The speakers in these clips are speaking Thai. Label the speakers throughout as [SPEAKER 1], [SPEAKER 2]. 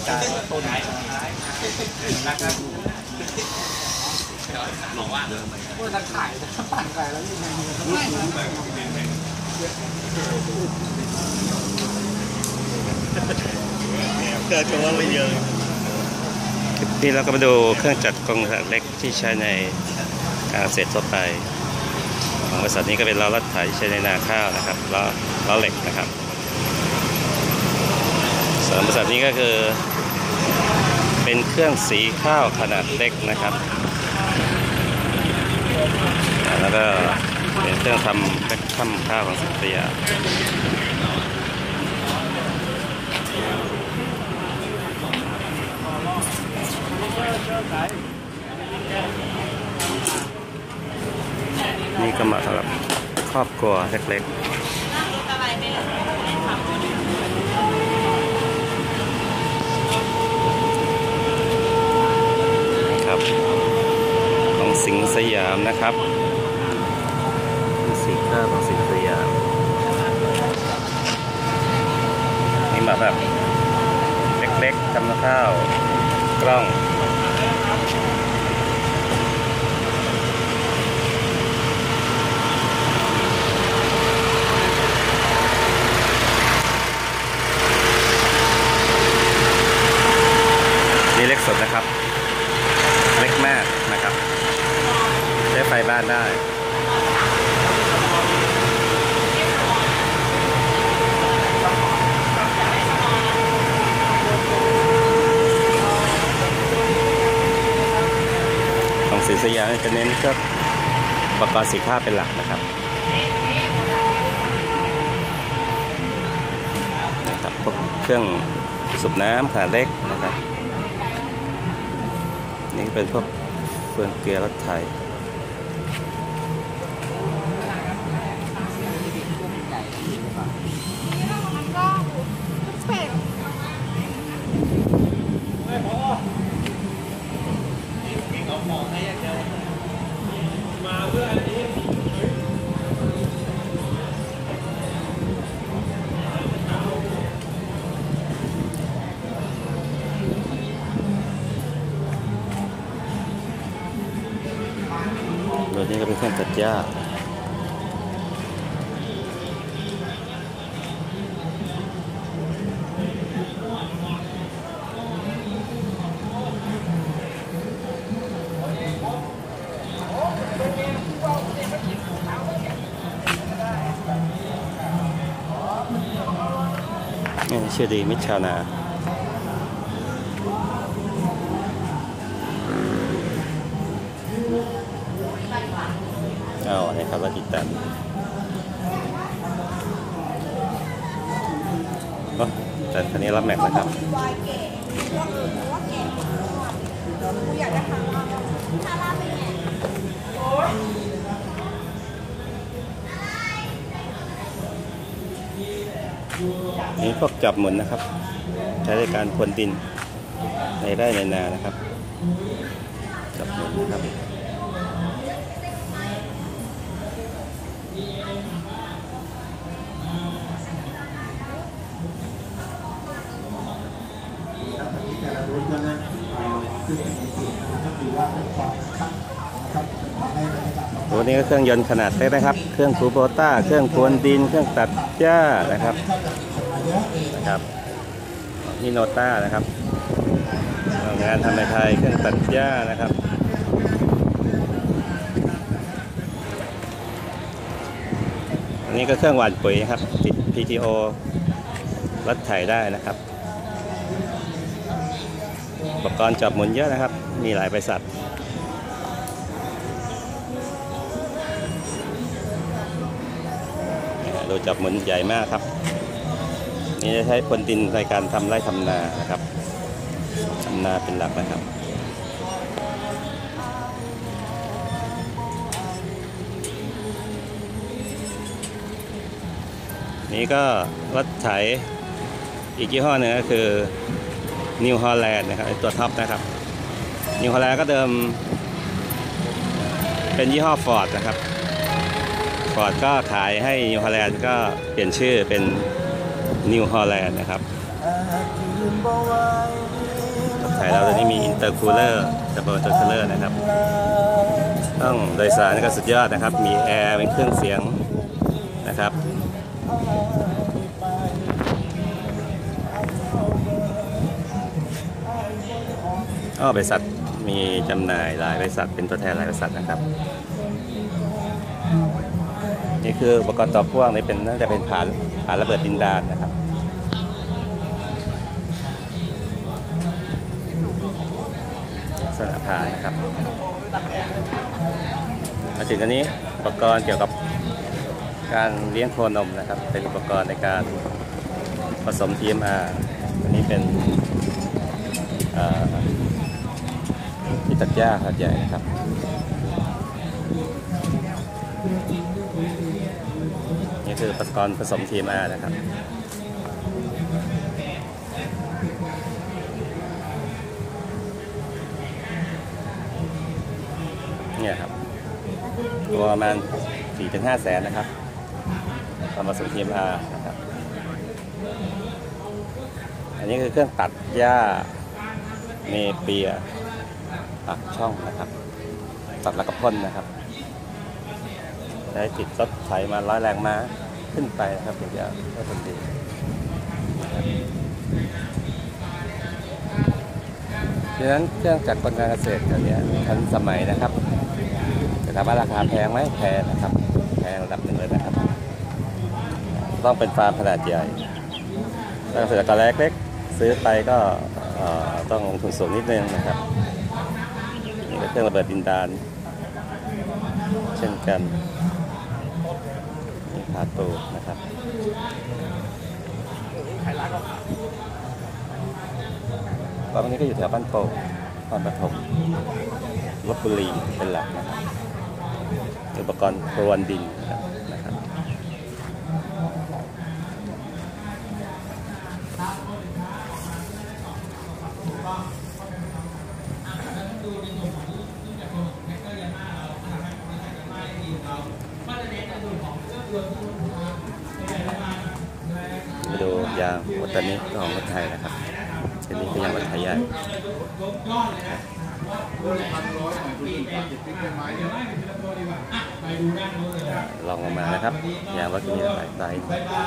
[SPEAKER 1] การต้นไม้นะครับบอกว่าจะขายจะปั่นไปแล้วยังไงเกิดตัวไม่เยอะคลิปนี้เราก็มาดูเครื่องจักรกลขนาดเล็กที่ใช้ในการเกษตรทั่วไปของบริษัทนี้ก็เป็นล้อรถไถใช้ในนาข้าวนะครับล้อเหล็กนะครับส่วนบริษัทนี้ก็คือเป็นเครื่องสีข้าวขนาดเล็กนะครับแล้วก็เป็นเครื่องทำแพ็คทำข้าวของสิทธิยานี่ก็มาสำหรับครอบครัวเล็กๆครับของสิงห์สยามนะครับสีข้าวของสิงห์สยามนี่มาแบบเล็กๆทำข้าวกล้องนี่เล็กสุดนะครับเล็กมากนะครับใช้ไฟบ้านได้ของสิงห์สยามจะเน้นก็อุปกรณ์สีข้าวเป็นหลักนะครับพวกเครื่องสูบน้ำขนาดเล็กนะครับนี่เป็นพวกเฟืองเกลียรถไถตัวนี้ก็เป็นเครื่องตัดหญ้าชื่อดีมิตรชาวนานะครับว่าติดตามแต่คันนี้รับแม็กนะครับนี่พวกจับหมุนนะครับใช้ในการพรวนดินในไร่ในนานะครับจับหมุนนะครับตัวนี้ก็เครื่องยนต์ขนาดเล็กนะครับเครื่องคูโบต้าเครื่องพรวนดินเครื่องตัดหญ้านะครับนี่โนต้านะครับงานทำในไทยเครื่องตัดหญ้านะครับอันนี้ก็เครื่องหว่านปุ๋ยครับติด PTO รถไถได้นะครับอุปกรณ์จับหมุนเยอะนะครับมีหลายบริษัทดูจับหมุนใหญ่มากครับนี่จะใช้พรวนดินในการทำไร่ทำนานะครับทำนาเป็นหลักนะครับนี่ก็รถไถอีกยี่ห้อหนึ่งก็คือนิวฮอลแลนด์นะครับตัวท็อปนะครับนิวฮอลแลนด์ก็เดิมเป็นยี่ห้อฟอร์ดนะครับฟอร์ดก็ขายให้นิวฮอลแลนด์ก็เปลี่ยนชื่อเป็นนิวฮอลแลนด์นะครับรถไถเราตอนนี้มีอินเตอร์คูลเลอร์ดับเบิลอินเตอร์คูลเลอร์นะครับต้องโดยสารก็สุดยอดนะครับมีแอร์เป็นเครื่องเสียงนะครับบริษัทมีจำหน่ายหลายบริษัทเป็นตัวแทนหลายบริษัทนะครับนี่คืออุปกรณ์ต่อพ่วงนี่เป็นน่าจะเป็นฐานระเบิดดินดานนะครับสนามฐานนะครับมาถึงอันนี้อุปกรณ์เกี่ยวกับการเลี้ยงโคนมนะครับเป็นอุปกรณ์ในการผสม TMR อันนี้เป็นที่ตัดหญ้าขนาดใหญ่นะครับนี่คืออุปกรณ์ผสม TMR นะครับเนี่ยครับตัวประมาณ 4-5 แสนนะครับตอนผสม TMR นะครับอันนี้คือเครื่องตัดหญ้าเนเปียปักช่องนะครับตัดแล้วก็พ่นนะครับได้ติดรถไถมา100 แรงม้าขึ้นไปนะครับถึงจะได้ผลดีดังนั้นเครื่องจักรกลการเกษตรตัวนี้ทันสมัยนะครับแต่ถามว่าราคาแพงไหมแพงนะครับแพงระดับหนึ่งเลยนะครับต้องเป็นฟาร์มขนาดใหญ่ถ้าเกษตรกรเล็กๆซื้อไปก็ต้องลงทุนสูงนิดนึงนะครับนี่ก็เครื่องระเบิดดินดานเช่นกันนี่พาตูนะครับตอนนี้ก็อยู่แถวบ้านโป่งนครปฐมลพบุรีเป็นหลักนะครับอุปกรณ์พรวนดินนะครับมาดูยางวัตนิของรถไทยนะครับอันนี้คือยางรถไทยใหญ่ลองลงมานะครับยางรถมีหลายไซส์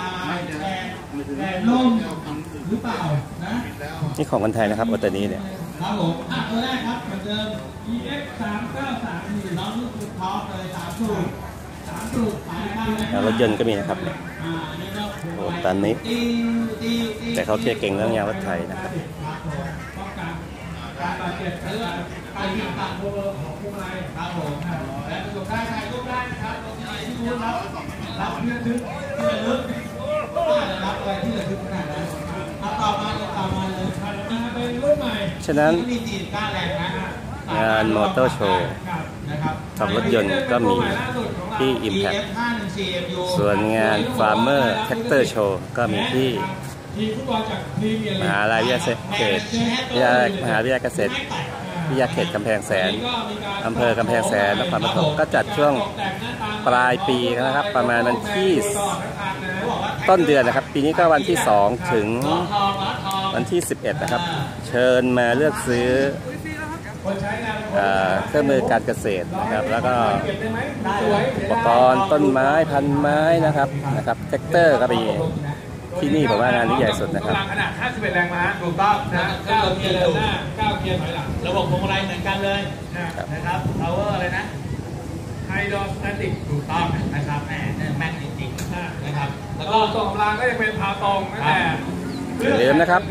[SPEAKER 1] นี่ของคนไทยนะครับวัตนิเนี่ย
[SPEAKER 2] ครับผมตัวแรกครับเหมือนเดิม EX 393น้องลูกสุดท็อปเลย3สูตรขายข้าวนะครับ
[SPEAKER 1] รถยนต์ก็มีนะครับโอ้ตอนนี้แต่เขาเก่งเรื่องยางรถไถนะครับ
[SPEAKER 2] การบาดเจ็บหรือว่าการยิงต่างโบของพวกอะไรครับผมและประสบการณ์ถ่ายรูปได้นะครับตรงนี้ที่รู้ครับรับเพื่อนทึกที่ระลึกรับอะไรที่ระลึกขนาดนั้นต่อมาเลยเป็นรุ่นใหม่
[SPEAKER 1] ฉะนั้น
[SPEAKER 2] มีตีนก้าแรงนะ
[SPEAKER 1] งานมอเตอร์โชว์ขับรถยนต์ก็มีที่ Impact ส่วนงาน Farmer Tractor Show ก็มีที่มหาวิทยาลัยเขตมหาวิทยาลัยเกษตรวิทยาเขตกำแพงแสนอำเภอกำแพงแสนนครปฐมก็จัดช่วงปลายปีนะครับประมาณวันที่ต้นเดือนนะครับปีนี้ก็วันที่2ถึงวันที่11นะครับเชิญมาเลือกซื้อเครื่องมือการเกษตรนะครับแล้วก็อุปกรณ์ต้นไม้พันไม้นะครับแท็กเตอร์ก็มีที่นี่ผมว่างานนี้ใหญ่สุดนะครับ
[SPEAKER 2] ขนาด51 แรงม้าถูกต้องนะ9 เกียร์เดินหน้า9 เกียร์ถอยหลังระบบพวงมาลัยเหมือนกันเลยนะครับ power อะไรนะไฮดรอสแตติกถูกต้องนะครับแม่นจริงๆนะครับแล้วก็ส่งกำลังก็จะเป็นพาตรงนั่นแหละ
[SPEAKER 1] อย่าลืมนะครับ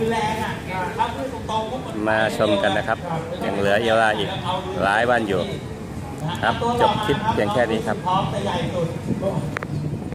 [SPEAKER 1] มาชมกันนะครับยังเหลือเวลาอีกหลายวันอยู่ครับจบคลิปเพียงแค่นี้ครับ